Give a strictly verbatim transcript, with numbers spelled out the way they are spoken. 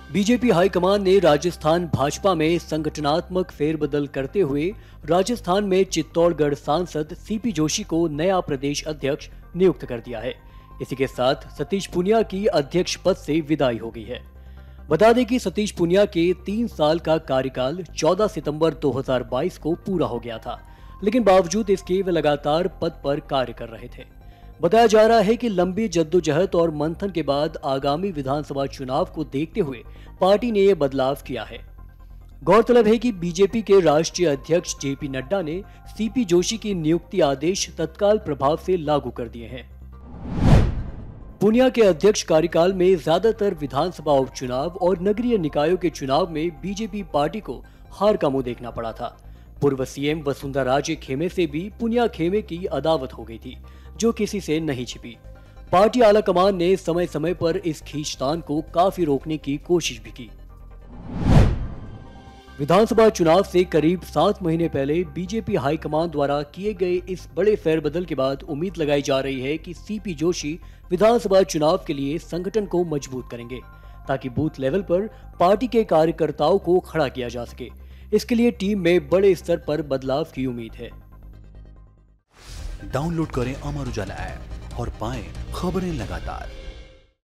BJP high command ने राजस्थान भाजपा में संगठनात्मक फेरबदल करते हुए राजस्थान में चित्तौड़गढ़ सांसद सीपी जोशी को नया प्रदेश अध्यक्ष नियुक्त कर दिया है। इसी के साथ सतीश पूनिया की अध्यक्ष पद से विदाई हो गई है। बता दें कि सतीश पूनिया के तीन साल का कार्यकाल चौदह सितंबर दो हज़ार बाईस को पूरा हो गया था, लेकिन बावजूद इसके वे लगातार पद पर कार्य कर रहे थे। बताया जा रहा है कि लंबी जद्दोजहद और मंथन के बाद आगामी विधानसभा चुनाव को देखते हुए पार्टी ने यह बदलाव किया है। गौरतलब है कि बीजेपी के राष्ट्रीय अध्यक्ष जेपी नड्डा ने सीपी जोशी की नियुक्ति आदेश तत्काल प्रभाव से लागू कर दिए हैं। पूनिया के अध्यक्ष कार्यकाल में ज्यादातर विधानसभा उपचुनाव और नगरीय निकायों के चुनाव में बीजेपी पार्टी को हार का मुंह देखना पड़ा था। पूर्व सीएम वसुंधरा राजे खेमे से भी पूनिया खेमे की अदावत हो गई थी, जो किसी से नहीं छिपी। पार्टी आलाकमान ने समय समय पर इस खींचतान को काफी रोकने की कोशिश भी की। विधानसभा चुनाव से करीब सात महीने पहले बीजेपी हाईकमान द्वारा किए गए इस बड़े फेरबदल के बाद उम्मीद लगाई जा रही है कि सीपी जोशी विधानसभा चुनाव के लिए संगठन को मजबूत करेंगे, ताकि बूथ लेवल पर पार्टी के कार्यकर्ताओं को खड़ा किया जा सके। इसके लिए टीम में बड़े स्तर पर बदलाव की उम्मीद है। डाउनलोड करें अमर उजाला ऐप और पाएं खबरें लगातार।